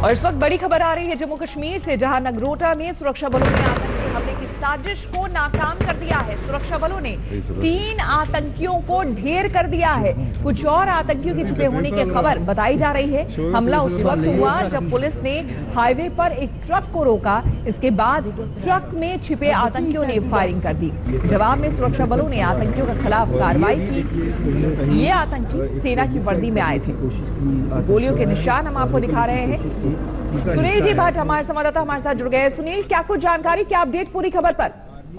और इस वक्त बड़ी खबर आ रही है जम्मू कश्मीर से, जहां नगरोटा में सुरक्षा बलों ने आतंकी हमले की साजिश को नाकाम कर दिया है। सुरक्षा बलों ने 3 आतंकियों को ढेर कर दिया है। कुछ और आतंकियों के छिपे होने की खबर बताई जा रही है। हमला उस वक्त हुआ जब पुलिस ने हाईवे पर एक ट्रक को रोका। इसके बाद ट्रक में छिपे आतंकियों ने फायरिंग कर दी। जवाब में सुरक्षा बलों ने आतंकियों के खिलाफ कार्रवाई की। ये आतंकी सेना की वर्दी में आए थे। गोलियों के निशान हम आपको दिखा रहे हैं। सुनील जी भट्ट हमारे संवाददाता हमारे साथ जुड़ गए हैं। सुनील, क्या कुछ जानकारी, क्या अपडेट पूरी खबर पर?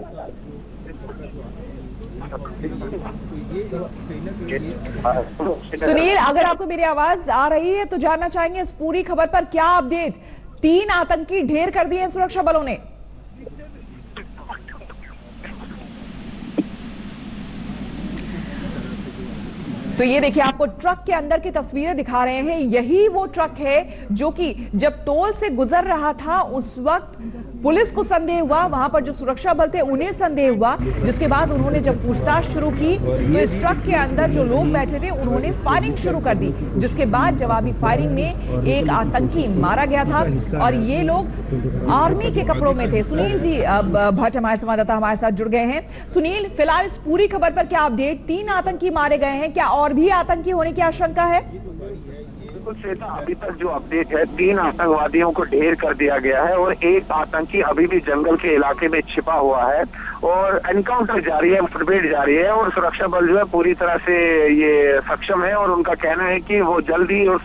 सुनील, अगर आपको मेरी आवाज आ रही है तो जानना चाहेंगे इस पूरी खबर पर क्या अपडेट? 3 आतंकी ढेर कर दिए सुरक्षा बलों ने। तो ये देखिए, आपको ट्रक के अंदर की तस्वीरें दिखा रहे हैं। यही वो ट्रक है जो कि जब टोल से गुजर रहा था उस वक्त पुलिस को संदेह हुआ, वहां पर जो सुरक्षा बल थे उन्हें संदेह हुआ, जिसके बाद उन्होंने जब पूछताछ शुरू की तो इस ट्रक के अंदर जो लोग बैठे थे उन्होंने फायरिंग शुरू कर दी, जिसके बाद जवाबी फायरिंग में एक आतंकी मारा गया था और ये लोग आर्मी के कपड़ों में थे। सुनील जी भट्ट हमारे संवाददाता हमारे साथ जुड़ गए हैं। सुनील, फिलहाल इस पूरी खबर पर क्या अपडेट? 3 आतंकी मारे गए हैं, क्या और भी आतंकी होने की आशंका है? बिल्कुल श्वेता, अभी तक जो अपडेट है 3 आतंकवादियों को ढेर कर दिया गया है और एक आतंकी अभी भी जंगल के इलाके में छिपा हुआ है और एनकाउंटर जारी है, मुठभेड़ जारी है और सुरक्षा बल जो है पूरी तरह से ये सक्षम है और उनका कहना है कि वो जल्दी उस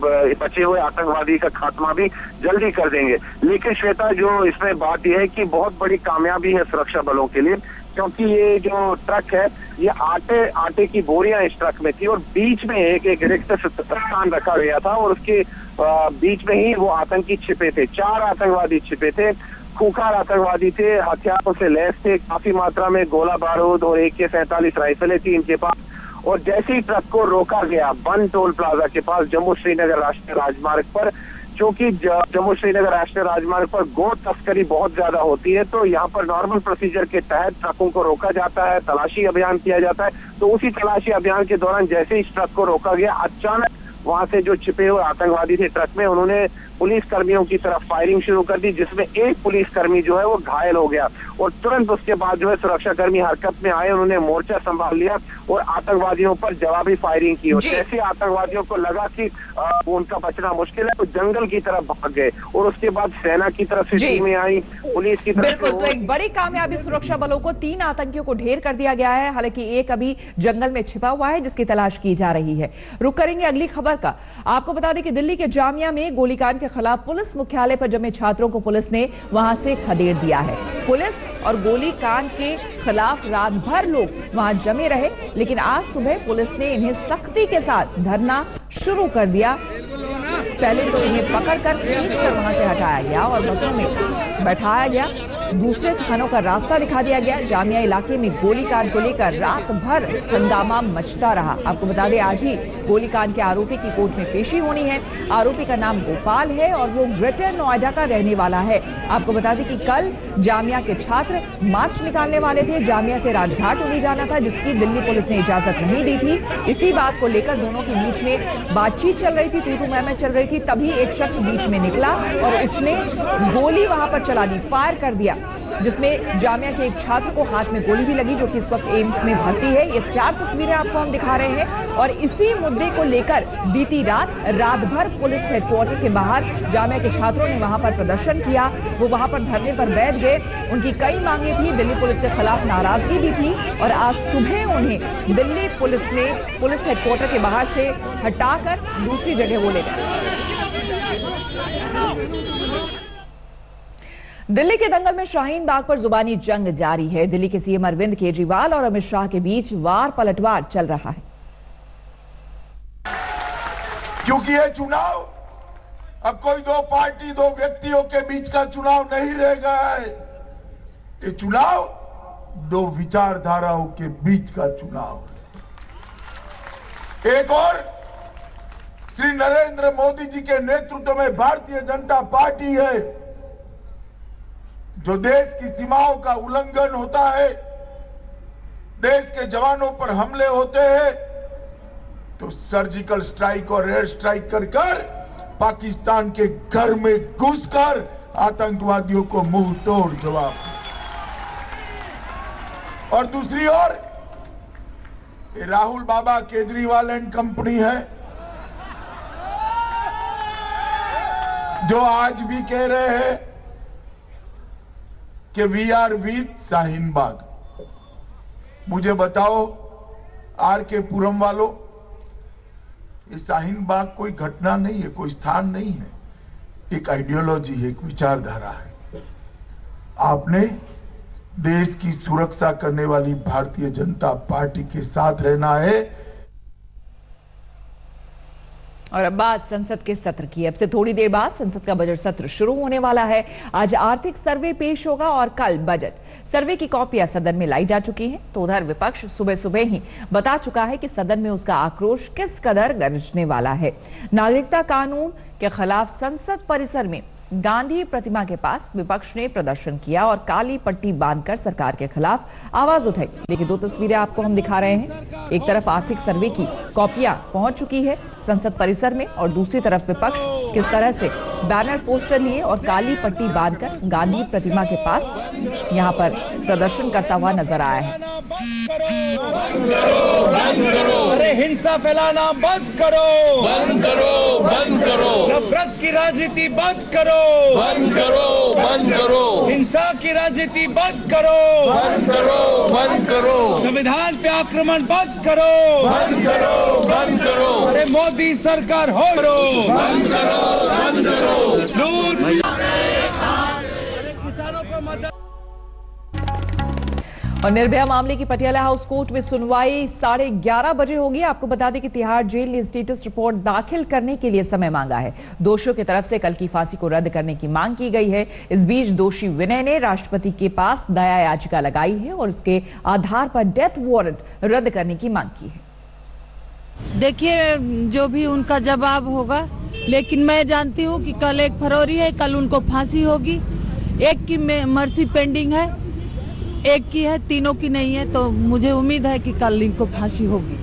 बचे हुए आतंकवादी का खात्मा भी जल्दी कर देंगे। लेकिन श्वेता, जो इसमें बात यह है कि बहुत बड़ी कामयाबी है सुरक्षा बलों के लिए, क्योंकि ये जो ट्रक है ये आटे की बोरियां इस ट्रक में थी और बीच में एक रिक्त स्थान रखा गया था और उसके बीच में ही वो आतंकी छिपे थे। 4 आतंकवादी छिपे थे, खूंखार आतंकवादी थे, हथियारों से लैस थे, काफी मात्रा में गोला बारूद और AK-47 राइफलें थी इनके पास। और जैसे ही ट्रक को रोका गया बन टोल प्लाजा के पास जम्मू श्रीनगर राष्ट्रीय राजमार्ग पर, क्योंकि जम्मू श्रीनगर राष्ट्रीय राजमार्ग पर गो तस्करी बहुत ज्यादा होती है, तो यहाँ पर नॉर्मल प्रोसीजर के तहत ट्रकों को रोका जाता है, तलाशी अभियान किया जाता है। तो उसी तलाशी अभियान के दौरान जैसे ही इस ट्रक को रोका गया, अचानक वहां से जो छिपे हुए आतंकवादी थे ट्रक में, उन्होंने पुलिस कर्मियों की तरफ फायरिंग शुरू कर दी, जिसमें एक पुलिसकर्मी जो है वो घायल हो गया और तुरंत उसके बाद जो है सुरक्षा कर्मी हरकत में आए, उन्होंने मोर्चा संभाल लिया और आतंकवादियों पर जवाबी फायरिंग की। और जैसे आतंकवादियों को लगा कि उनका बचना मुश्किल है तो जंगल की तरफ भाग गए और उसके बाद सेना की तरफ से टीमें आई, पुलिस की तरफ। बिल्कुल, तो एक बड़ी कामयाबी सुरक्षा बलों को, 3 आतंकियों को ढेर कर दिया गया है। हालांकि एक अभी जंगल में छिपा हुआ है जिसकी तलाश की जा रही है। रुक करेंगे अगली खबर का। आपको बता दें कि दिल्ली के जामिया में गोलीकांड के खिलाफ पुलिस मुख्यालय पर जमे छात्रों को पुलिस ने वहां से खदेड़ दिया है। पुलिस और गोलीकांड के खिलाफ रात भर लोग वहां जमे रहे, लेकिन आज सुबह पुलिस ने इन्हें सख्ती के साथ धरना शुरू कर दिया। पहले तो इन्हें पकड़कर खींचकर वहां से हटाया गया और बसों में बैठाया गया, दूसरे थानों का रास्ता दिखा दिया गया। जामिया इलाके में गोलीकांड को लेकर रात भर हंगामा मचता रहा। आपको बता दें, आज ही गोलीकांड के आरोपी की कोर्ट में पेशी होनी है। आरोपी का नाम गोपाल है और वो ग्रेटर नोएडा का रहने वाला है। आपको बता दें कि कल जामिया के छात्र मार्च निकालने वाले थे। जामिया से राजघाट उन्हें जाना था, जिसकी दिल्ली पुलिस ने इजाजत नहीं दी थी। इसी बात को लेकर दोनों के बीच में बातचीत चल रही थी, तू मैं चल रही थी। तभी एक शख्स बीच में निकला और उसने गोली वहां पर चला दी, फायर कर दिया, जिसमें जामिया के एक छात्र को हाथ में गोली भी लगी, जो कि इस वक्त एम्स में भर्ती है। ये 4 तस्वीरें आपको हम दिखा रहे हैं और इसी मुद्दे को लेकर बीती रात भर पुलिस हेडक्वार्टर के बाहर जामिया के छात्रों ने वहां पर प्रदर्शन किया। वो वहां पर धरने पर बैठ गए। उनकी कई मांगे थी, दिल्ली पुलिस के खिलाफ नाराजगी भी थी और आज सुबह उन्हें दिल्ली पुलिस ने पुलिस हेडक्वार्टर के बाहर से हटाकर दूसरी जगह वो ले गए। दिल्ली के दंगल में शाहीन बाग पर जुबानी जंग जारी है। दिल्ली के सीएम अरविंद केजरीवाल और अमित शाह के बीच वार पलटवार चल रहा है, क्योंकि ये चुनाव अब कोई 2 पार्टी 2 व्यक्तियों के बीच का चुनाव नहीं रह गया है। ये चुनाव 2 विचारधाराओं के बीच का चुनाव है। एक और श्री नरेंद्र मोदी जी के नेतृत्व में भारतीय जनता पार्टी है, जो देश की सीमाओं का उल्लंघन होता है, देश के जवानों पर हमले होते हैं तो सर्जिकल स्ट्राइक और एयर स्ट्राइक कर पाकिस्तान के घर में घुसकर आतंकवादियों को मुंह तोड़ जवाब दिया। और दूसरी ओर राहुल बाबा केजरीवाल एंड कंपनी है जो आज भी कह रहे हैं कि we are with Shaheen Bagh. मुझे बताओ आर.के. पुरम वालों, ये शाहीन बाग कोई घटना नहीं है, कोई स्थान नहीं है, एक आइडियोलॉजी है, एक विचारधारा है। आपने देश की सुरक्षा करने वाली भारतीय जनता पार्टी के साथ रहना है। और अब बात संसद के सत्र की। अब से थोड़ी देर बाद संसद का बजट सत्र शुरू होने वाला है। आज आर्थिक सर्वे पेश होगा और कल बजट सर्वे की कॉपियां सदन में लाई जा चुकी हैं। तो उधर विपक्ष सुबह सुबह ही बता चुका है कि सदन में उसका आक्रोश किस कदर गरजने वाला है। नागरिकता कानून के खिलाफ संसद परिसर में गांधी प्रतिमा के पास विपक्ष ने प्रदर्शन किया और काली पट्टी बांधकर सरकार के खिलाफ आवाज उठाई। लेकिन दो तस्वीरें आपको हम दिखा रहे हैं। एक तरफ आर्थिक सर्वे की कॉपियां पहुंच चुकी है संसद परिसर में और दूसरी तरफ विपक्ष किस तरह से बैनर पोस्टर लिए और काली पट्टी बांधकर गांधी प्रतिमा के पास यहां पर प्रदर्शन करता हुआ नजर आया है। अरे हिंसा फैलाना बंद करो, बंद करो, बंद करो, नफरत की राजनीति बंद करो, बंद करो, बंद करो, हिंसा की राजनीति बंद करो, बंद करो, बंद करो, संविधान पे आक्रमण बंद करो, बंद करो, बंद करो, अरे मोदी सरकार हो बंद करो, बंद करो, लूट, अरे किसानों को मदद। और निर्भया मामले की पटियाला हाउस कोर्ट में सुनवाई 11:30 बजे होगी। आपको बता दें कि तिहाड़ जेल ने स्टेटस रिपोर्ट दाखिल करने के लिए समय मांगा है। दोषियों की तरफ से कल की फांसी को रद्द करने की मांग की गई है। इस बीच दोषी विनय ने राष्ट्रपति के पास दया याचिका लगाई है और उसके आधार पर डेथ वारंट रद्द करने की मांग की है। देखिए जो भी उनका जवाब होगा, लेकिन मैं जानती हूँ कि कल 1 फरवरी है, कल उनको फांसी होगी। एक की मर्सी पेंडिंग है, एक की है, तीनों की नहीं है। तो मुझे उम्मीद है कि कल इनको फांसी होगी।